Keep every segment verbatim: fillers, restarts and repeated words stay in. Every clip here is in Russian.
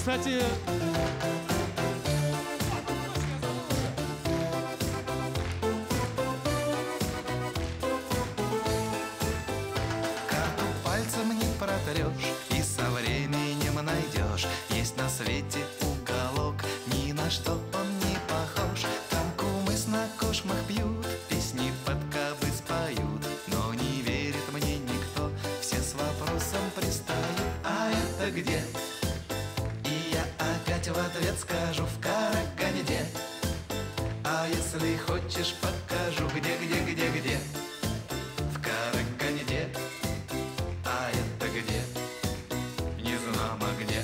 кстати... Карту пальцем не протрешь и со временем найдешь. Есть на свете уголок, ни на что он не похож. Там кумыс на кошмах пьют, песни подкабы споют. Но не верит мне никто, все с вопросом пристают. А это где? И я опять в ответ скажу: в Караганде. А если хочешь, покажу, где, где, где, где. В Караганде. А это где? Не знамо где.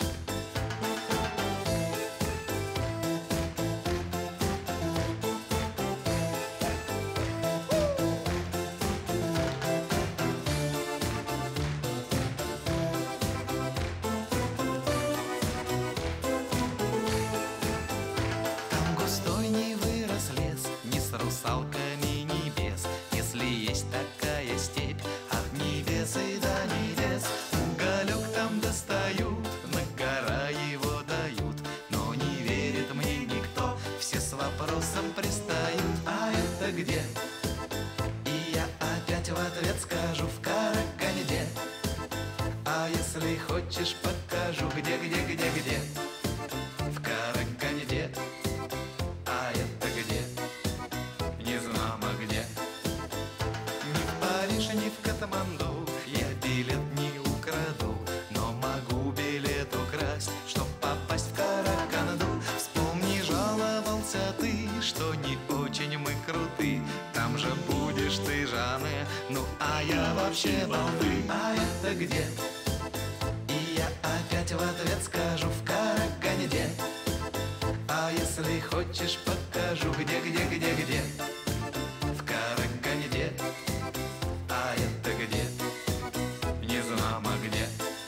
Там густой не вырос лес, ни с русалками, ни без. Если есть такая степь, от небес и до небес. Уголек там достают, на гора его дают. Но не верит мне никто, все с вопросом пристают. А это где? И я опять в ответ скажу: в Караганде. А если хочешь, покажу, где, где, где, где. В Караганде. А это где? Не знамо где. Ни в Париж, ни в Катманду я билет не украду, но могу билет украсть, чтоб попасть в Караганду. Вспомни, жаловался ты, что не очень мы круты. Там же будешь ты, Жанне, ну а я вообще балды. А это где? И я опять в ответ скажу: в Караганде. А если хочешь, покажу, где, где, где, где. В Караганде. А это где? Не знамо где.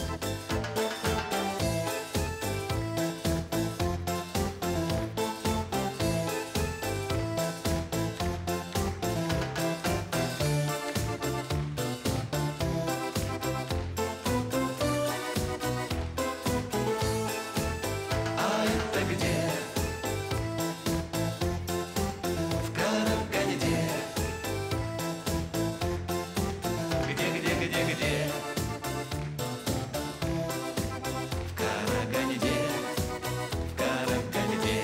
А это где? В Караганде. Где, где, где, где? В Караганде. В Караганде.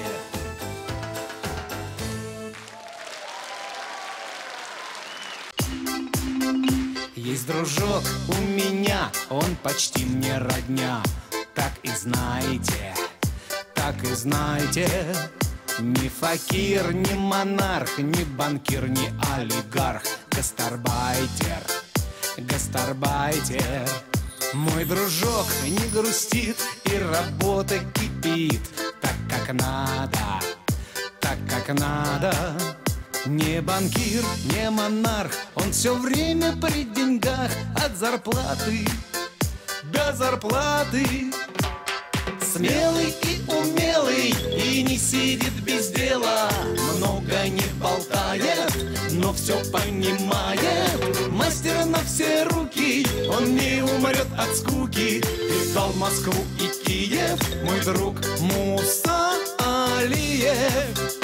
Есть дружок у меня, он почти мне родня. Так и знаете, так и знаете. Ни факир, ни монарх, ни банкир, ни олигарх. Гастарбайтер, гастарбайтер. Мой дружок не грустит и работа кипит. Так как надо, так как надо. Не банкир, не монарх, он все время при деньгах. От зарплаты до зарплаты. Смелый и умелый, и не сидит без дела. Много не болтает, но все понимает. Мастер на все руки, он не умрет от скуки. Видал Москву и Киев, мой друг Муса Алиев.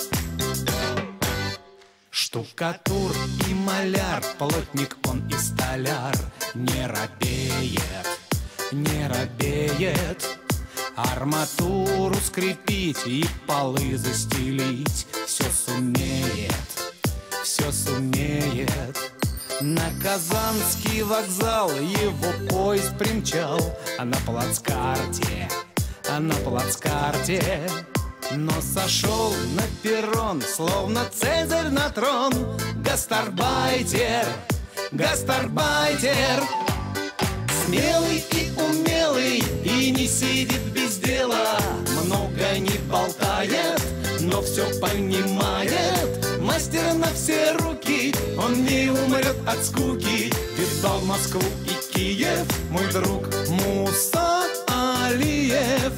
Штукатур и маляр, плотник он и столяр. Не робеет, не робеет. Арматуру скрепить и полы застелить. Все сумеет, все сумеет. На Казанский вокзал его поезд примчал. А на плацкарте, а на плацкарте. Но сошел на перрон, словно Цезарь на трон. Гастарбайтер, гастарбайтер. Смелый и умелый, и не сидит без дела. Много не болтает, но все понимает. Мастер на все руки, он не умрет от скуки. Видал Москву и Киев, мой друг Муса Алиев.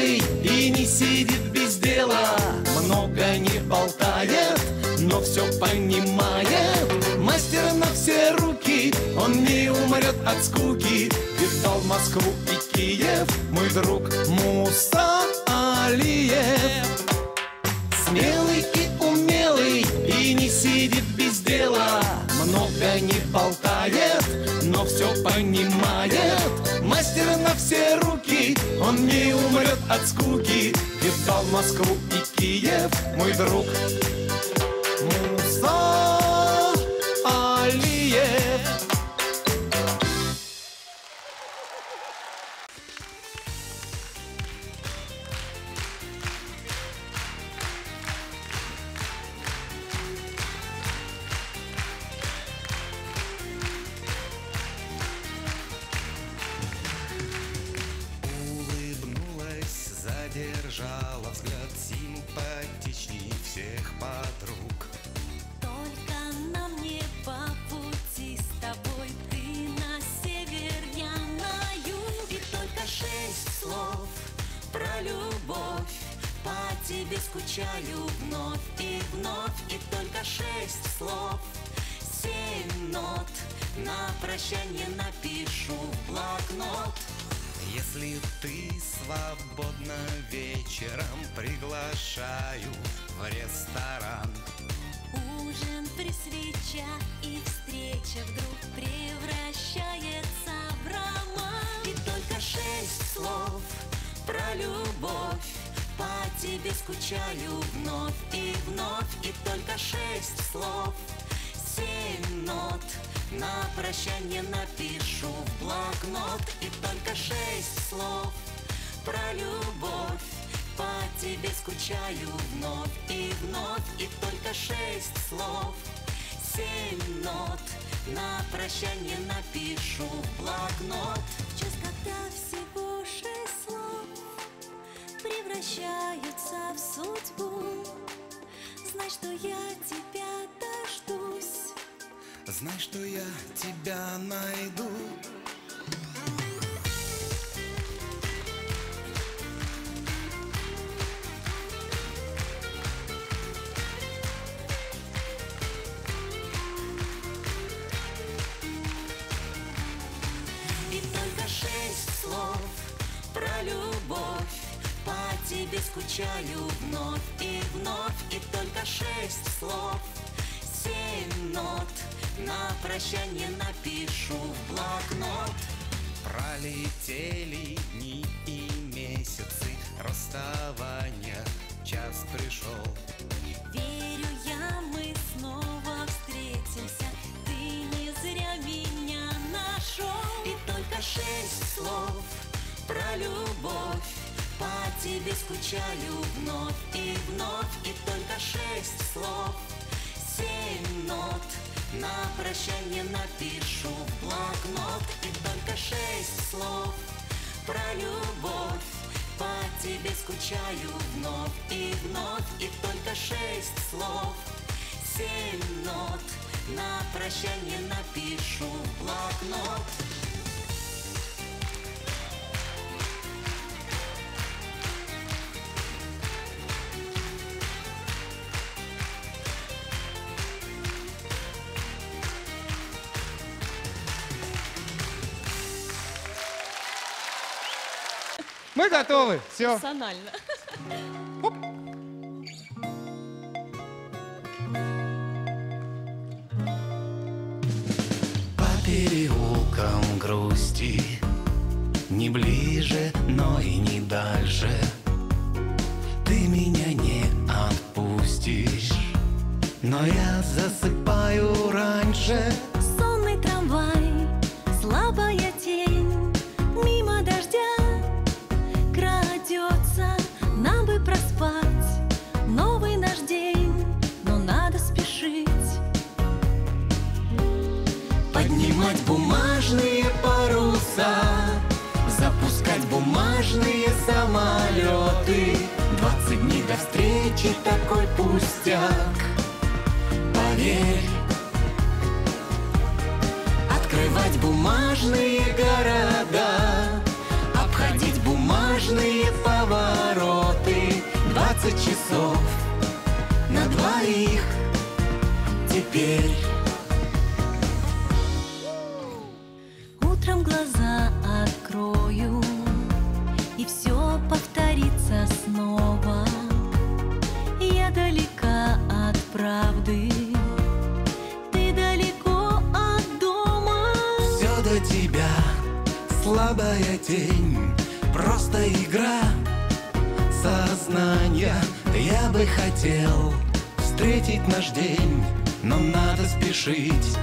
умелый и не сидит без дела, много не болтает, но все понимает. Мастер на все руки, он не умрет от скуки. Видал Москву и Киев, мой друг Муса Алиев. Смелый и умелый и не сидит без дела, много не болтает, но все понимает. Мастер на все руки, он не умрет от скуки. Видал Москву и Киев, мой друг Муса Алиев. Задержала взгляд симпатичней всех подруг. Только нам не по пути с тобой, ты на север, я на юг. И только шесть слов про любовь, по тебе скучаю вновь и вновь. И только шесть слов, семь нот, на прощание напишу в блокнот. Если ты свободна вечером, приглашаю в ресторан. Ужин при свечах и встреча вдруг превращается в роман. И только шесть слов про любовь, по тебе скучаю вновь и вновь. И только шесть слов, семь нот, на прощание напишу в блокнот. И только шесть слов про любовь, по тебе скучаю вновь и вновь. И только шесть слов, семь нот, на прощание напишу в блокнот. В час, когда всего шесть слов превращаются в судьбу, знай, что я тебя дождусь. Знай, что я тебя найду. И только шесть слов про любовь, по тебе скучаю вновь и вновь. И только шесть слов, семь нот, на прощание напишу в блокнот. Пролетели дни и месяцы, расставания час пришел. Верю я, мы снова встретимся, ты не зря меня нашел. И только шесть слов про любовь, по тебе скучаю вновь и вновь. И только шесть слов, семь нот, на прощание напишу в блокнот. И только шесть слов про любовь, по тебе скучаю вновь и вновь. И только шесть слов, семь нот, на прощание напишу в блокнот. Мы готовы. Все. Персонально. По переулкам грусти, не ближе, но и не дальше, ты меня не отпустишь, но я засыпаю раньше. Сонный трамвай, слабая тень, мимо дождя крадется. Нам бы проспать новый наш день, но надо спешить. Поднимать бумажные паруса, запускать бумажные самолеты. Двадцать дней до встречи, такой пустяк. Поверь, открывать бумажные города, обходить бумажные повороты. двадцать часов на двоих теперь. Утром глаза открою, и все повторится снова. Я далека от правды, ты далеко от дома. Все до тебя, слабая тень, просто игра сознания. Я бы хотел встретить наш день, но надо спешить.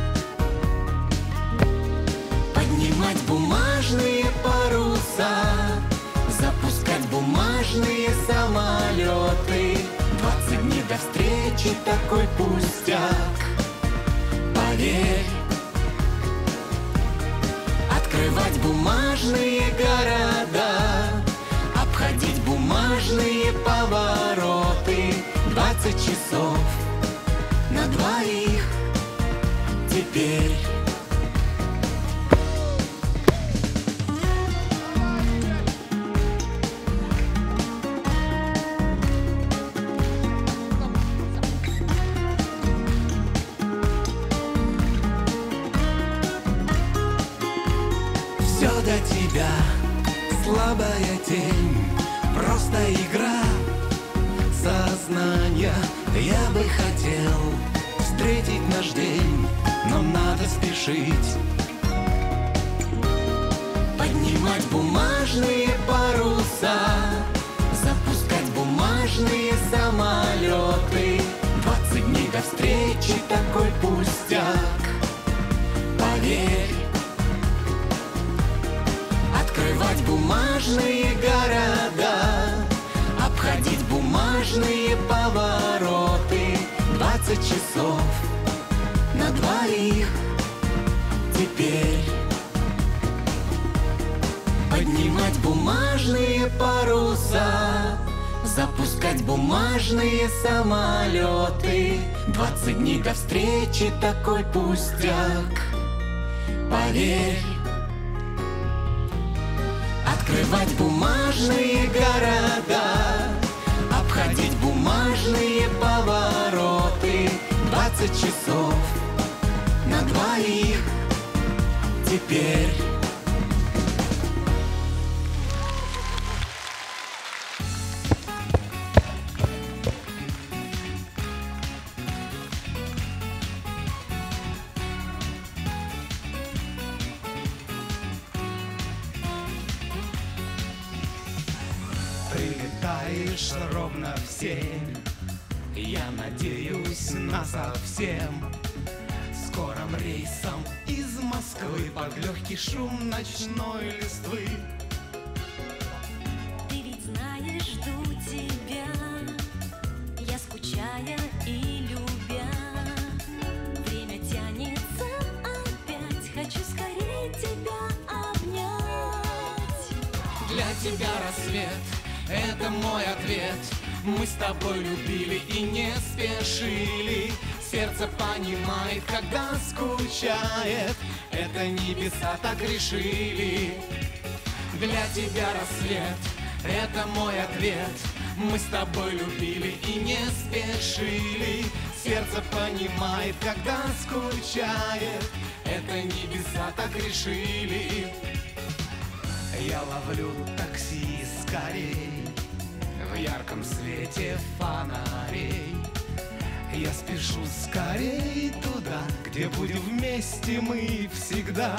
Поднимать бумажные паруса, запускать бумажные самолеты. Двадцать дней до встречи, такой пустяк, поверь. Открывать бумажные города, обходить бумажные повороты. Двадцать часов на двоих теперь. Все до тебя, слабая тень, просто игра сознания. Я бы хотел встретить наш день, но надо спешить. Поднимать бумажные паруса, запускать бумажные самолеты. Двадцать дней до встречи, такой пустяк, поверь. Открывать бумажные города, обходить бумажные повороты. Двадцать часов на двоих теперь. Поднимать бумажные паруса, запускать бумажные самолеты. Двадцать дней до встречи, такой пустяк, поверь. Открывать бумажные города, обходить бумажные повороты. Двадцать часов на двоих теперь. Прилетаешь ровно в семь, я надеюсь на совсем. Скорым рейсом из Москвы под легкий шум ночной листвы. Ты ведь знаешь, жду тебя, я скучая и любя. Время тянется опять, хочу скорее тебя обнять. Для тебя рассвет — это мой ответ. Мы с тобой любили и не спешили. Сердце понимает, когда скучает. Это небеса так решили. Для тебя рассвет — это мой ответ. Мы с тобой любили и не спешили. Сердце понимает, когда скучает. Это небеса так решили. Я ловлю такси скорей в ярком свете фонарей. Я спешу скорей туда, где будем вместе мы всегда.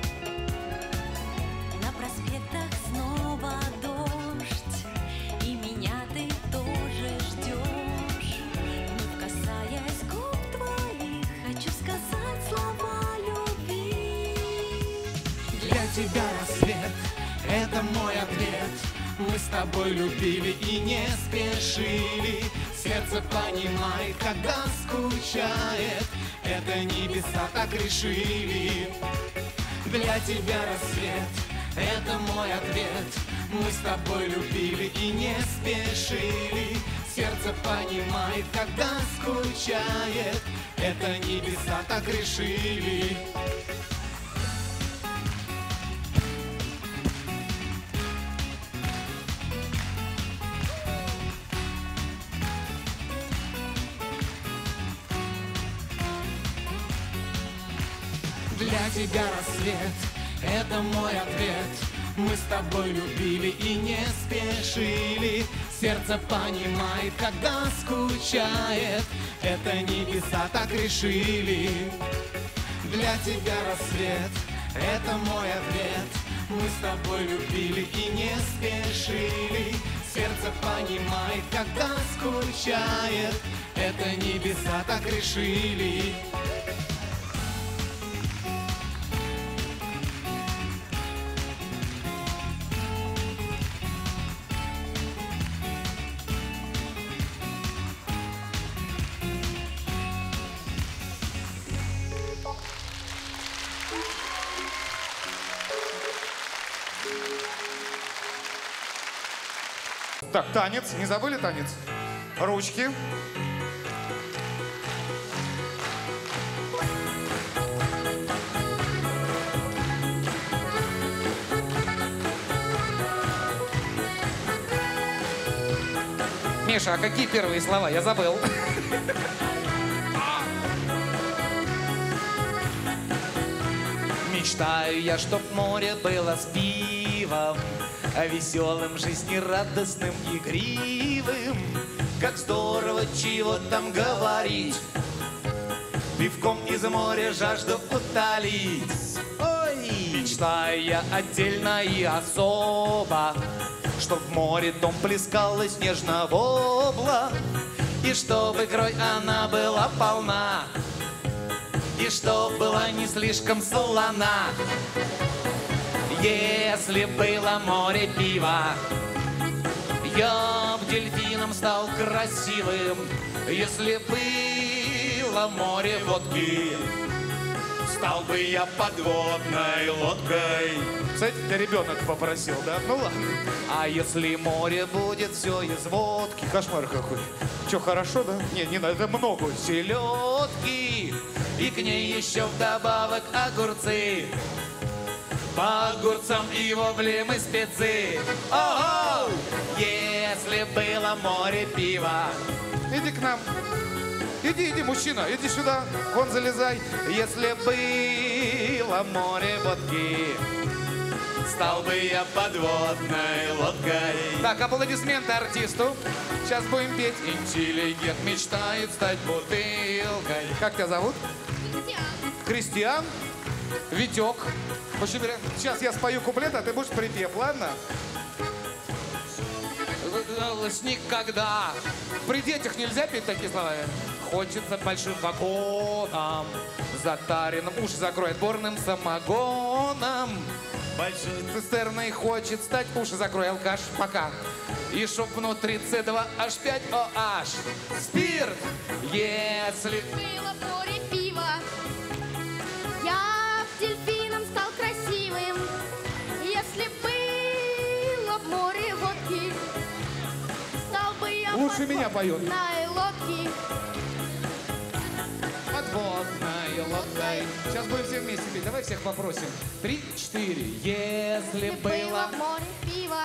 На проспектах снова дождь, и меня ты тоже ждешь. Вновь касаясь губ твоих, хочу сказать слова любви. Для тебя рассвет — это мой ответ. Мы с тобой любили и не спешили. Сердце понимает, когда скучает. Это небеса так решили. Для тебя рассвет — это мой ответ. Мы с тобой любили и не спешили. Сердце понимает, когда скучает. Это небеса так решили. Для тебя рассвет — это мой ответ. Мы с тобой любили и не спешили. Сердце понимает, когда скучает. Это небеса так решили. Для тебя рассвет — это мой ответ. Мы с тобой любили и не спешили. Сердце понимает, когда скучает. Это небеса так решили. Так, танец. Не забыли танец? Ручки. Миша, а какие первые слова? Я забыл. Мечтаю я, чтоб море было с пивом, веселым, жизнерадостным, игривым. Как здорово, чего там говорить, пивком из моря жажду утолить. Ой! Мечтаю я отдельно и особо, чтоб в море дом плескалась нежно вобла, и чтобы икрой она была полна, и чтоб была не слишком солона. Если было море пива, я б дельфином стал красивым. Если было море водки, стал бы я подводной лодкой. Кстати, ты ребенок попросил, да? Ну ладно. А если море будет все из водки? Кошмар какой. Че, хорошо, да? Не, не надо, много. Селедки, и к ней еще вдобавок огурцы. По огурцам и воблем и спецы. Ого! Если было море пива. Иди к нам. Иди, иди, мужчина, иди сюда. Вон залезай. Если было море водки, стал бы я подводной лодкой. Так, аплодисменты артисту. Сейчас будем петь. Интеллигент мечтает стать бутылкой. Как тебя зовут? Кристиан. Кристиан? Витек. Сейчас я спою куплет, а ты будешь припев, ладно? Никогда. При детях нельзя петь такие слова. Хочется большим вагоном, затаренным, уши закроет борным самогоном. Большой цистерной хочет стать, уши закрой, алкаш, пока. И чтоб внутри С два H пять O H. Спирт, если... Было море пива, я б дельфином стал красивым. Если было б море водки, стал бы я Лучше меня поет. подводной лодки. Подводной лодкой. Сейчас будем все вместе петь. Давай всех попросим. Три, четыре. Если Если было было б море пива,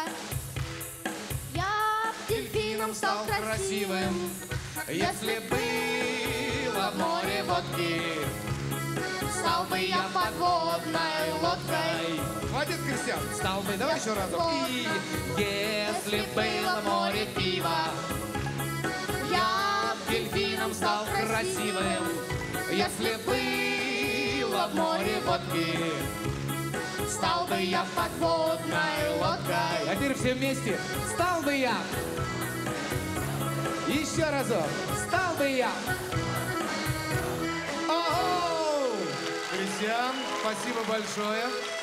я б дельфином стал красивым. Если было море водки, Стал бы я подводной лодкой. Молодец, Кристиан. стал бы, давай еще разок. И если было море пива, Я б дельфином стал красивым. Если было море водки, стал бы я подводной лодкой. а теперь все вместе. Стал бы я. Еще разок. Стал бы я. Оу! Кристиан, спасибо большое.